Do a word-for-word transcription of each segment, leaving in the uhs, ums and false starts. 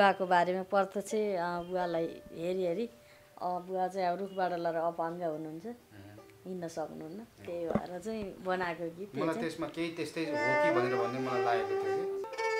बुवाको बारेमा प्रत्यक्ष बुवालाई हेरी हेरी बुवा चाहिँ अब रुखबाट लएर अपाङ्ग हुनुहुन्छ, हिँड्न सक्नुहुन्न, त्यही भएर चाहिँ बनाएको गीत। मलाई त्यसमा केही त्यस्तै हो कि भनेर भन्ने मलाई लागेको थियो कि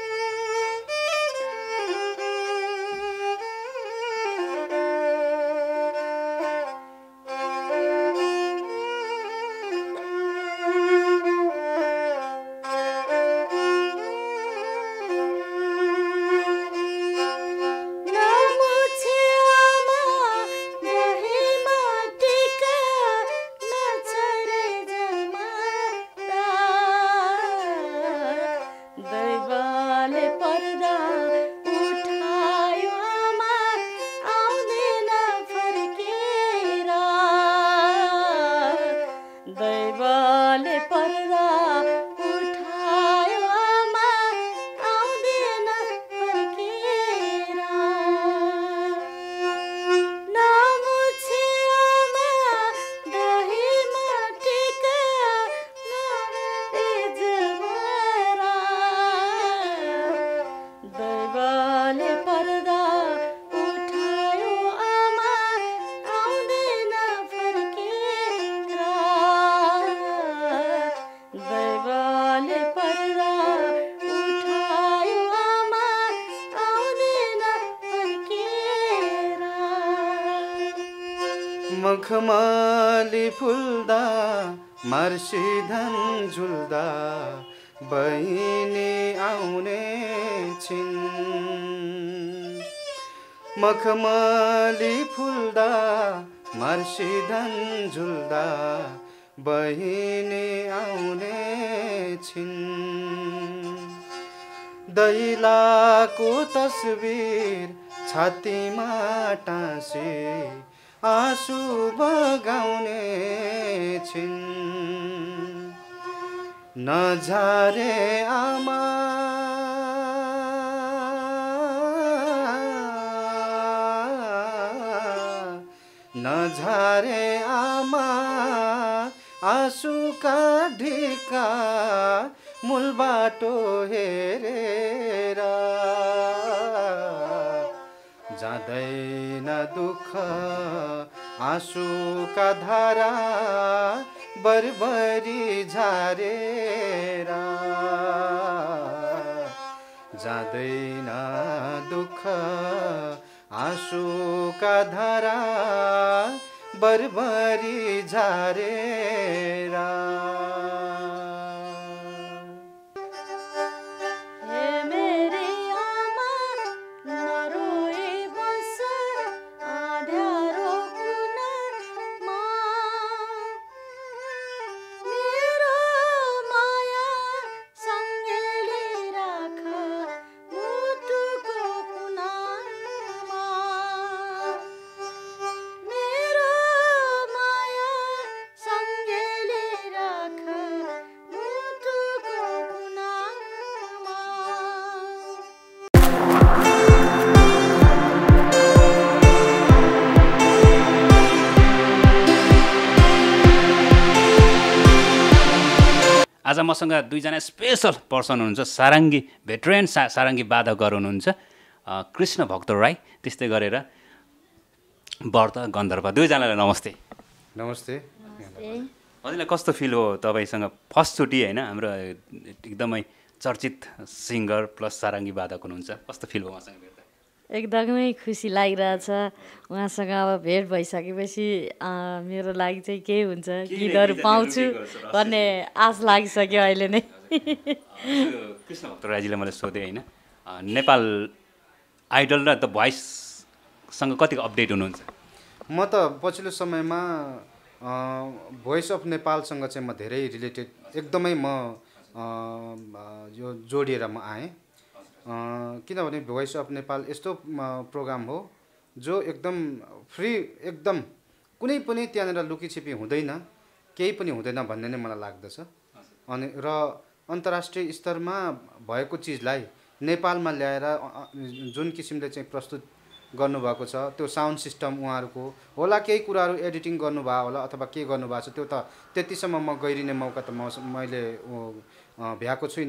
मखमली फुल्दा मर्सिधन झुल्दा बहिनी आउने छिन्। मखमली फुल्दा मर्सिधन झुल्दा बहिनी आउने छिन्। दैलाको तस्बिर छातीमा टाँसी आँसु बगाउने छिन्। नझारे आमा नझारे आमा आँसुका ढिका मूल बाटो हेरेर जाँदैन दुःख आँसुका धारा बरबरी झारेर जाँदैन दुःख आँसुका धारा बरबरी झारेर। आज मसँग दुईजना स्पेसल पर्सन हुनुहुन्छ, सारङ्गी भेटरेन सा सारङ्गी वादकहरू हुनुहुन्छ, कृष्ण भक्त राई, त्यस्तै गरेर व्रत गन्धर्व। दुईजनालाई नमस्ते। नमस्ते। हजुरलाई कस्तो फिल हो तपाईँसँग फर्स्टचोटि होइन हाम्रो एकदमै चर्चित सिङ्गर प्लस सारङ्गी वादक हुनुहुन्छ, कस्तो फिल भयो उहाँसँग भेट्दा? एकदमै खुसी लागिरहेछ। उहाँसँग अब भेट भइसकेपछि मेरो लागि चाहिँ के हुन्छ, गीतहरू पाउँछु भन्ने आश लागिसक्यो अहिले नै। कृष्ण भक्त राईजीले मैले सोधेँ होइन, नेपाल आइडल र द भोइससँग कतिको अपडेट हुनुहुन्छ? म त पछिल्लो समयमा भोइस अफ नेपालसँग चाहिँ म धेरै रिलेटेड, एकदमै म यो जोडिएर म आएँ। किनभने भोइस अफ नेपाल यस्तो प्रोग्राम हो जो एकदम फ्री, एकदम कुनै पनि त्यहाँनिर लुकीछिपी हुँदैन, केही पनि हुँदैन भन्ने नै मलाई लाग्दछ। अनि र अन्तर्राष्ट्रिय स्तरमा भएको चिजलाई नेपालमा ल्याएर जुन किसिमले चाहिँ प्रस्तुत गर्नुभएको छ, त्यो साउन्ड सिस्टम उहाँहरूको होला, केही कुराहरू एडिटिङ गर्नुभयो होला अथवा के गर्नुभएको छ, त्यो त त्यतिसम्म म गइरिने मौका त म मैले भ्याएको छुइनँ।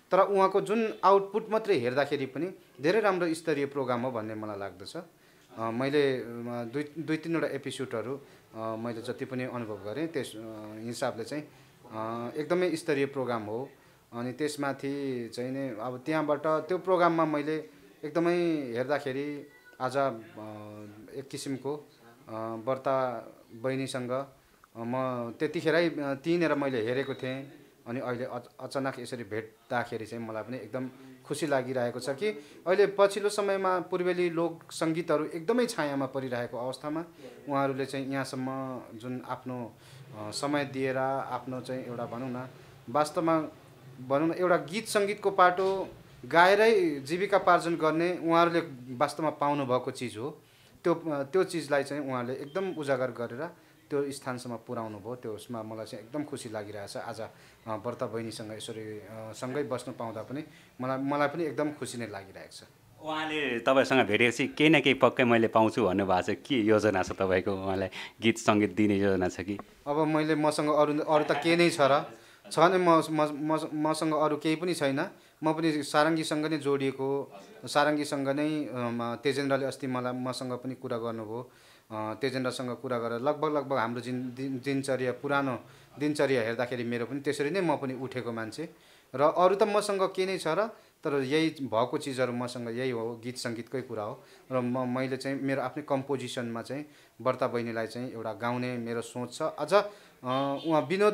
तर उहाँको जुन आउटपुट मात्रै हेर्दाखेरि पनि धेरै राम्रो स्तरीय प्रोग्राम हो भन्ने मलाई लाग्दछ। मैले दुई दुई तिनवटा एपिसोडहरू मैले जति पनि अनुभव गरेँ त्यस हिसाबले चाहिँ एकदमै स्तरीय प्रोग्राम हो। अनि त्यसमाथि चाहिँ नै अब त्यहाँबाट त्यो प्रोग्राममा मैले एकदमै हेर्दाखेरि आज एक किसिमको व्रता बहिनीसँग म त्यतिखेरै त्यहीँनिर मैले हेरेको थिएँ। अनि अहिले अचानक यसरी भेट्दाखेरि चाहिँ मलाई पनि एकदम खुसी लागिरहेको छ कि अहिले पछिल्लो समयमा पूर्वेली लोक सङ्गीतहरू एकदमै छायामा परिरहेको अवस्थामा उहाँहरूले चाहिँ यहाँसम्म जुन आफ्नो समय दिएर आफ्नो चाहिँ एउटा भनौँ न वास्तवमा भनौँ न एउटा गीत सङ्गीतको पाटो गाएरै जीविकापार्जन गर्ने उहाँहरूले वास्तवमा पाउनुभएको चिज हो। त्यो त्यो चिजलाई चाहिँ उहाँहरूले एकदम उजागर गरेर त्यो स्थानसम्म पुर्याउनु भयो। त्यसमा मलाई चाहिँ एकदम खुसी लागिरहेछ। आज व्रता बहिनीसँग यसरी सँगै बस्नु पाउँदा पनि मलाई मलाई पनि एकदम खुसी नै लागिरहेको छ। उहाँले तपाईँसँग भेटेपछि केही न केही पक्कै मैले पाउँछु भन्नुभएको छ, के योजना छ तपाईँको? उहाँलाई गीत सङ्गीत दिने योजना छ कि? अब मैले मसँग अरू अरू त के नै छ र छ नै, म मसँग अरू केही पनि छैन। म पनि सारङ्गीसँग नै जोडिएको, सारङ्गीसँग नै तेजेन्द्रले अस्ति मलाई मसँग पनि कुरा गर्नुभयो। तेजेन्द्रसँग कुरा गरेर लगभग लगभग हाम्रो जिन दिनचर्या पुरानो दिनचर्या हेर्दाखेरि मेरो पनि त्यसरी नै म पनि उठेको मान्छे र अरू त मसँग के नै छ र तर यही भएको चिजहरू मसँग यही हो, गीत सङ्गीतकै कुरा हो। र म मैले चाहिँ मेरो आफ्नै कम्पोजिसनमा चाहिँ व्रता बहिनीलाई चाहिँ एउटा गाउने मेरो सोच छ। अझ उहाँ विनोद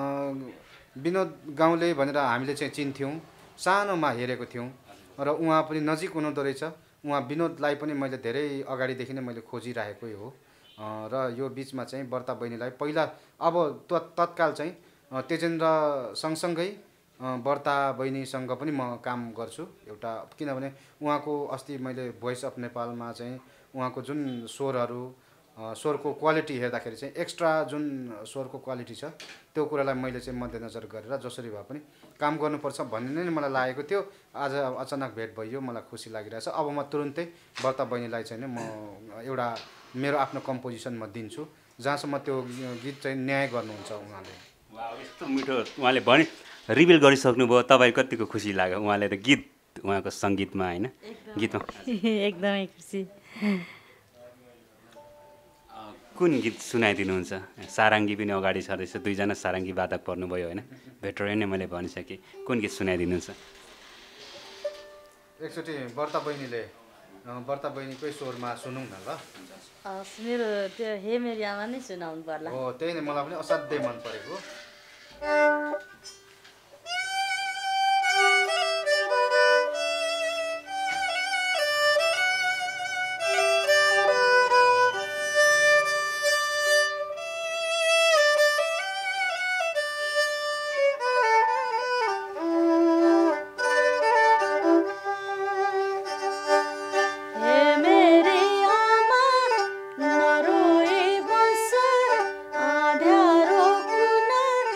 विनोद गाउँले भनेर हामीले चाहिँ चिन्थ्यौँ, सानोमा हेरेको थियौँ र उहाँ पनि नजिक हुनुहुँदो रहेछ। उहाँ विनोदलाई पनि मैले धेरै अगाडिदेखि नै मैले खोजिरहेकै हो र यो बिचमा चाहिँ व्रता बहिनीलाई पहिला अब तत्काल चाहिँ तेजेन्द्र सँगसँगै व्रता बहिनीसँग पनि म काम गर्छु एउटा, किनभने उहाँको अस्ति मैले भोइस अफ नेपालमा चाहिँ उहाँको जुन स्वरहरू स्वरको क्वालिटी हेर्दाखेरि चाहिँ एक्स्ट्रा जुन स्वरको क्वालिटी छ त्यो कुरालाई मैले चाहिँ मध्यनजर गरेर जसरी भए पनि काम गर्नुपर्छ भन्ने नै मलाई लागेको थियो। आज अचानक भेट भयो, मलाई खुसी लागिरहेछ। अब म तुरुन्तै व्रता बहिनीलाई चाहिँ म एउटा मेरो आफ्नो कम्पोजिसन म दिन्छु, जहाँसम्म त्यो गीत चाहिँ न्याय गर्नुहुन्छ उहाँले। यस्तो मिठो उहाँले भने रिभिल गरिसक्नुभयो, तपाईँ कतिको खुसी लाग्यो? उहाँले त गीत उहाँको सङ्गीतमा होइन गीतमा एकदमै खुसी। कुन गीत सुनाइदिनुहुन्छ? सारङ्गी पनि अगाडि छँदैछ, दुईजना सारङ्गी वादक पर्नुभयो होइन, भेटरेन नै मैले भनिसकेँ। कुन गीत सुनाइदिनुहुन्छ? एकचोटि व्रता बहिनीले व्रता बहिनीकै स्वरमा सुनौँ न ल। मेरो त्यो हे मेरी आमा नै सुनाउनु पर्ला। हो त्यही नै मलाई पनि असाध्यै मन परेको। नरोए बस आँध्यारो कुना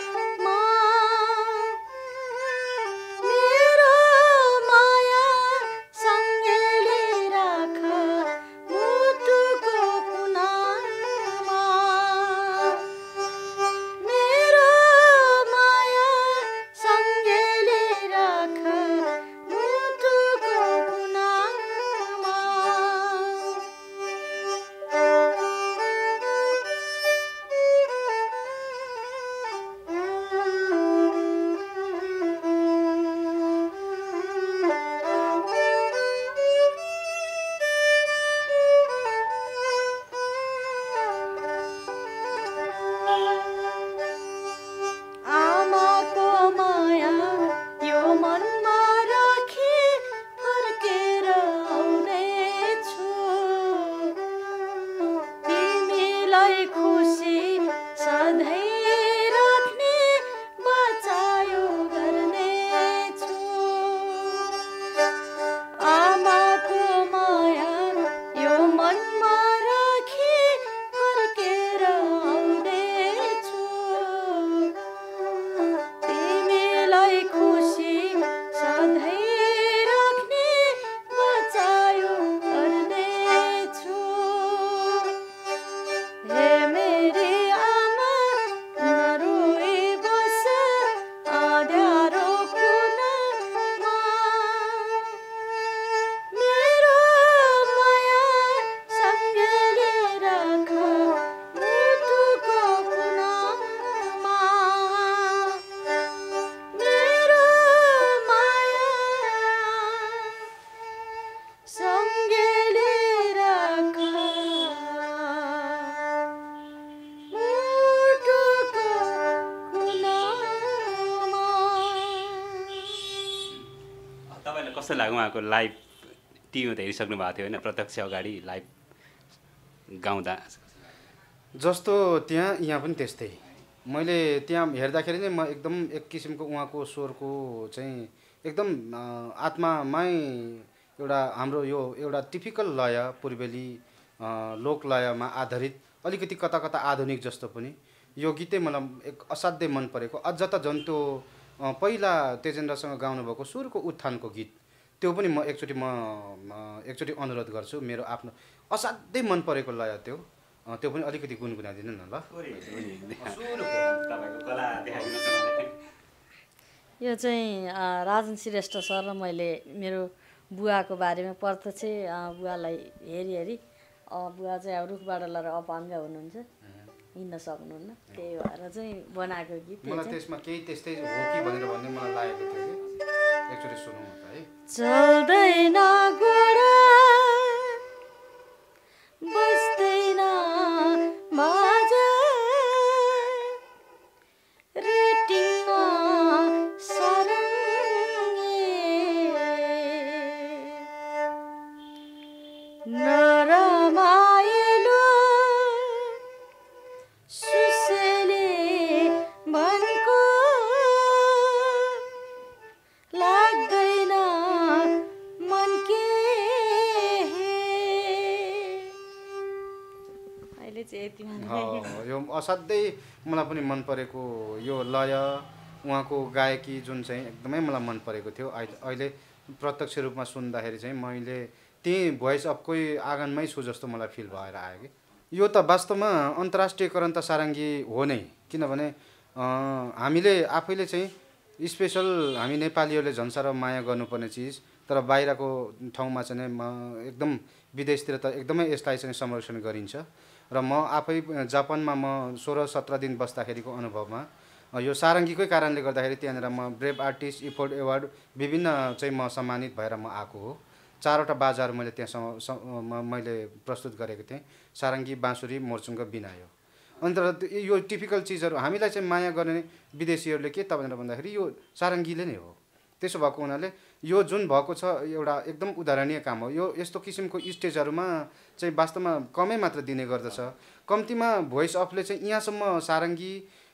कस्तो लाग्यो उहाँको लाइभ टिभीमा त हेरिसक्नु भएको थियो होइन प्रत्यक्ष अगाडि लाइभ गाउँदा जस्तो त्यहाँ यहाँ पनि त्यस्तै मैले त्यहाँ हेर्दाखेरि नै म एकदम एक किसिमको उहाँको स्वरको चाहिँ एकदम आत्मामै एउटा हाम्रो यो एउटा टिपिकल लय पूर्वेली लोक लयमा आधारित अलिकति कता कता आधुनिक जस्तो पनि यो गीतै मलाई एक असाध्यै मन परेको। अझ त झन् त्यो पहिला तेजेन्द्रसँग गाउनुभएको सुरको उत्थानको गीत त्यो पनि म एकचोटि म एकचोटि अनुरोध गर्छु। मेरो आफ्नो असाध्यै मन परेको लय त्यो त्यो पनि अलिकति गुनगुनाइदिनु न ल। यो चाहिँ राजन श्रेष्ठ सर र मैले मेरो बुवाको बारेमा प्रत्यक्ष बुवालाई हेरी हेरी बुवा चाहिँ अब रुखबाट लएर अपाङ्ग हुनुहुन्छ, हिँड्न सक्नुहुन्न, त्यही भएर चाहिँ बनाएको गीत। मलाई त्यसमा केही त्यस्तै हो कि भनेर भन्ने मलाई लागेको थियो कि एकचोटि सुनौँ त है। चल्दैन गोडा बस्दैन बाजा रेटिङमा सरङ्गे नरमाइलो सुसेले मनको लाग्दैन मन के अहिले चाहिँ यति यो असाध्यै मलाई पनि मन परेको यो लय उहाँको गायकी जुन चाहिँ एकदमै मलाई मन परेको थियो। अहिले प्रत्यक्ष रूपमा सुन्दाखेरि चाहिँ मैले त्यही भोइस अफकै आँगनमै छु जस्तो मलाई फिल भएर आयो कि यो त वास्तवमा अन्तर्राष्ट्रियकरण त सारङ्गी हो नै, किनभने हामीले आफैले चाहिँ स्पेसल हामी नेपालीहरूले झन् साह्रो माया गर्नुपर्ने चिज, तर बाहिरको ठाउँमा चाहिँ एकदम विदेशतिर त एकदमै यसलाई चाहिँ संरक्षण गरिन्छ। र म आफै जापानमा म सोह्र सत्र दिन बस्दाखेरिको अनुभवमा यो सारङ्गीकै कारणले गर्दाखेरि त्यहाँनिर म ब्रेभ आर्टिस्ट इफोर्ड एवार्ड विभिन्न चाहिँ म सम्मानित भएर म आएको हो। चारवटा बाजाहरू मैले त्यहाँ मैले प्रस्तुत गरेको थिएँ, सारङ्गी, बाँसुरी, मोर्चुङ्ग, बिनायो। अन्त यो टिपिकल चिजहरू हामीलाई चाहिँ माया गर्ने विदेशीहरूले के त भनेर भन्दाखेरि यो सारङ्गीले नै हो। त्यसो भएको हुनाले यो जुन भएको छ एउटा एकदम उदाहरणीय काम हो। यो यस्तो किसिमको स्टेजहरूमा चाहिँ वास्तवमा कमै मात्र दिने गर्दछ। कम्तीमा भोइस अफले चाहिँ यहाँसम्म सारङ्गी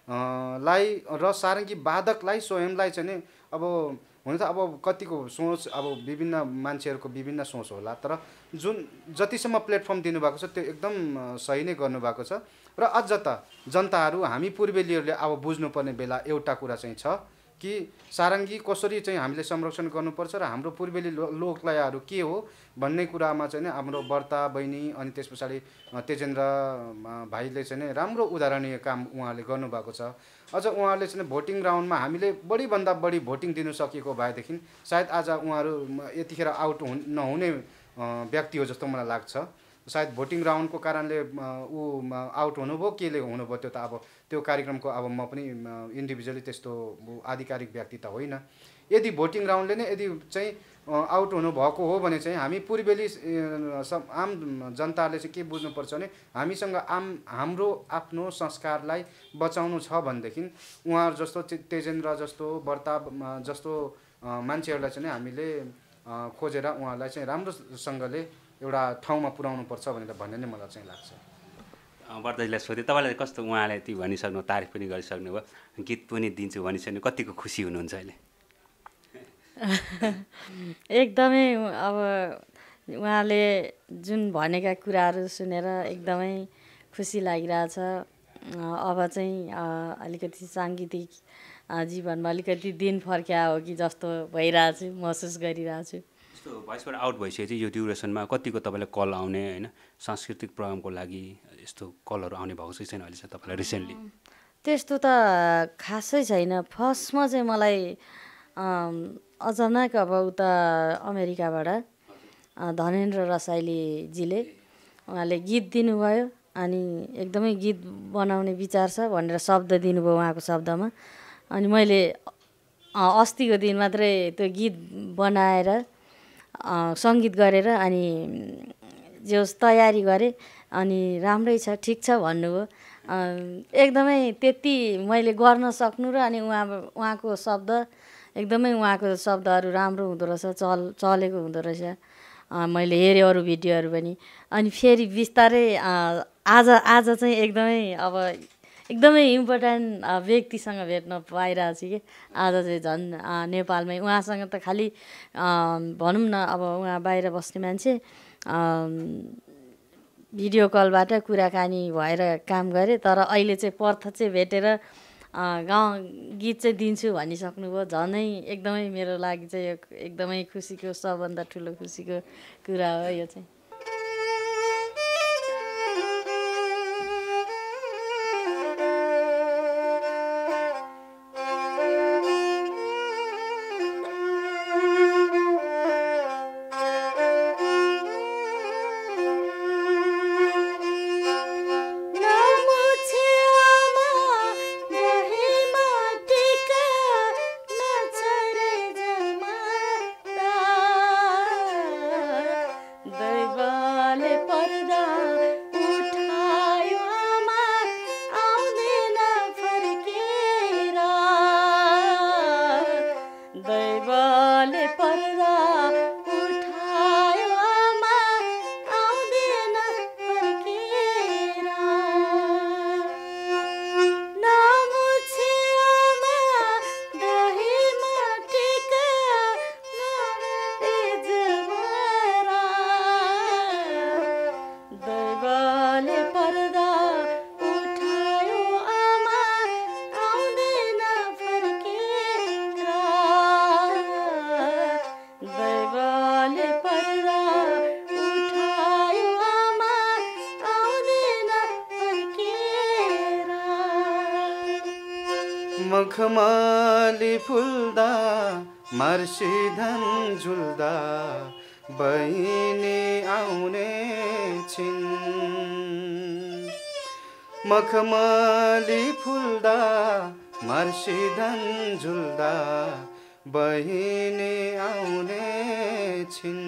लाई र सारङ्गी वादकलाई स्वयंलाई चाहिँ अब हुन त अब कतिको सोच अब विभिन्न मान्छेहरूको विभिन्न सोच होला, तर जुन जतिसम्म प्लेटफर्म दिनुभएको छ त्यो एकदम सही नै गर्नुभएको छ। र अझ त जनताहरू हामी पूर्वेलीहरूले अब बुझ्नुपर्ने बेला एउटा कुरा चाहिँ छ कि सारङ्गी कसरी चाहिँ हामीले संरक्षण गर्नुपर्छ र हाम्रो पूर्वेली लोकलयहरू के हो भन्ने कुरामा चाहिँ हाम्रो बर्ता बहिनी अनि त्यस पछाडि तेजेन्द्र भाइले चाहिँ राम्रो उदाहरणीय काम उहाँले गर्नुभएको छ। अझ उहाँले चाहिँ भोटिङ राउन्डमा हामीले बढीभन्दा बढी भोटिङ दिनु सकेको भएदेखि सायद आज उहाँहरू यतिखेर आउट हुन् नहुने व्यक्ति हो जस्तो मलाई लाग्छ। सायद भोटिङ राउन्डको कारणले ऊ आउट हुनुभयो, केले हुनुभयो त्यो त अब त्यो कार्यक्रमको अब म पनि इन्डिभिजुअली त्यस्तो आधिकारिक व्यक्ति त होइन। यदि भोटिङ राउन्डले नै यदि चाहिँ आउट हुनुभएको हो भने चाहिँ हामी पूर्वेली आम जनताले चाहिँ के बुझ्नुपर्छ भने हामीसँग आम हाम्रो आफ्नो संस्कारलाई बचाउनु छ भनेदेखि उहाँहरू जस्तो तेजेन्द्र जस्तो बर्ता जस्तो मान्छेहरूलाई चाहिँ हामीले खोजेर उहाँहरूलाई चाहिँ राम्रोसँगले एउटा ठाउँमा पुर्याउनु पर्छ भनेर भन्ने नै मलाई चाहिँ लाग्छ। बर्दाजीलाई सोधेँ, तपाईँलाई कस्तो उहाँलाई ती भनिसक्नु, तारिफ पनि गरिसक्नु भयो, गीत पनि दिन्छु भनिसक्नु, कतिको खुसी हुनुहुन्छ अहिले? एकदमै अब उहाँले जुन भनेका कुराहरू सुनेर एकदमै खुसी लागिरहेछ। अब चाहिँ अलिकति साङ्गीतिक जीवनमा अलिकति दिन फर्किया हो कि जस्तो भइरहेछु, महसुस गरिरहेछु। यस्तो भोइसबाट आउट भइसकेपछि यो ड्युरेसनमा कतिको तपाईँलाई कल आउने होइन सांस्कृतिक प्रोग्रामको लागि यस्तो कलहरू आउने भएको छ छैन अहिले चाहिँ तपाईँलाई रिसेन्टली? त्यस्तो त खासै छैन। फर्स्टमा चाहिँ मलाई अचानक अब उता अमेरिकाबाट धनेन्द्र रसाइलीजीले उहाँले गीत दिनुभयो अनि एकदमै गीत बनाउने विचार छ भनेर शब्द दिनुभयो उहाँको शब्दमा। अनि मैले अस्तिको दिन मात्रै त्यो गीत बनाएर सङ्गीत गरेर अनि जो तयारी गरेँ अनि राम्रै छ ठिक छ भन्नुभयो। एकदमै त्यति मैले गर्न सक्नु र अनि उहाँ उहाँको शब्द एकदमै उहाँको शब्दहरू राम्रो हुँदो रहेछ, चल चलेको हुँदो रहेछ। मैले हेरेँ अरू भिडियोहरू पनि। अनि फेरि बिस्तारै आज आज चाहिँ एकदमै अब एकदमै इम्पोर्टेन्ट व्यक्तिसँग भेट्न पाइरहेको छु कि आज चाहिँ झन् नेपालमै। उहाँसँग त खालि भनौँ न अब उहाँ बाहिर बस्ने मान्छे, भिडियो कलबाट कुराकानी भएर काम गरेँ। तर अहिले चाहिँ प्रत्यक्ष चाहिँ भेटेर गाउँ गीत चाहिँ दिन्छु भनिसक्नुभयो। झनै एकदमै मेरो लागि चाहिँ यो एकदमै खुसीको सबभन्दा ठुलो खुसीको कुरा हो यो चाहिँ। मखमली फुल्दा मर्सिधन झुल्दा बहिनी आउने छिन्। मखमली फुल्दा मर्सिधन झुल्दा बहिनी आउने छिन्।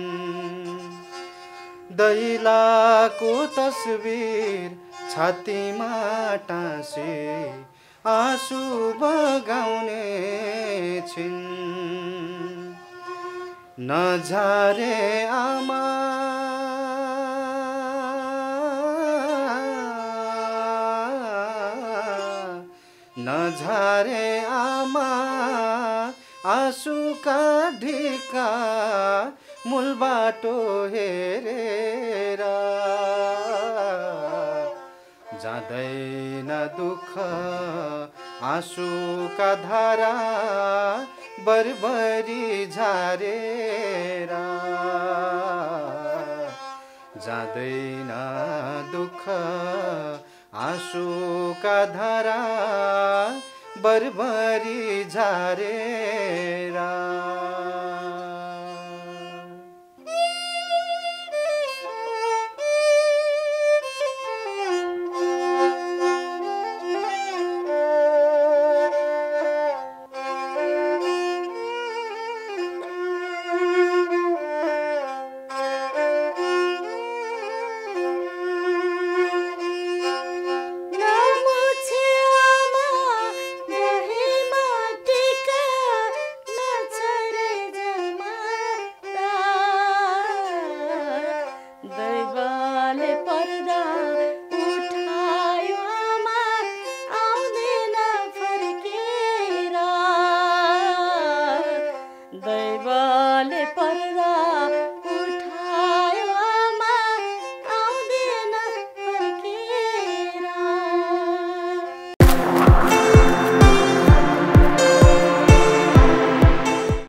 दैलाको तस्बिर छातीमा टाँसी आँसु बगाउने छिन्। नझारे आमा नझारे आमा आँसुका ढिका मूल बाटो हेरेर जाँदैन दुःख आँसुका धारा बरबरी झारेर जाँदैन दुःख आँसुका धारा बरबरी झारेर।